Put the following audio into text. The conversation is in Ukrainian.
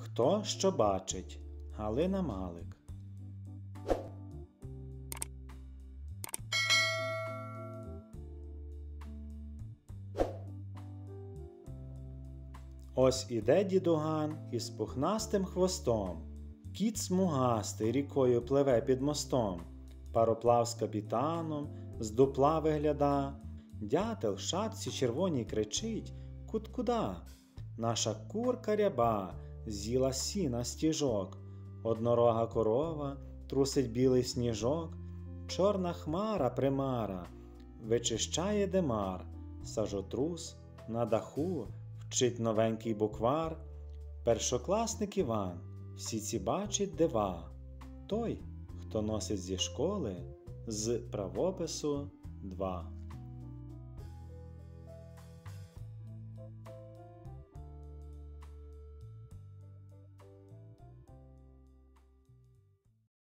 Хто що бачить? Галина Малик. Ось іде дідуган із пухнастим хвостом. Кіт смугастий рікою пливе під мостом. Пароплав з капітаном з дупла вигляда. Дятел в шапці червоній кричить: «Кут-куда?» Наша курка ряба з'їла сіна стіжок. Однорога корова трусить білий сніжок. Чорна хмара-примара вичищає димар. Сажотрус на даху вчить новенький буквар. Першокласник Іван всі ці бачить дива. Той, хто носить зі школи з правопису 2.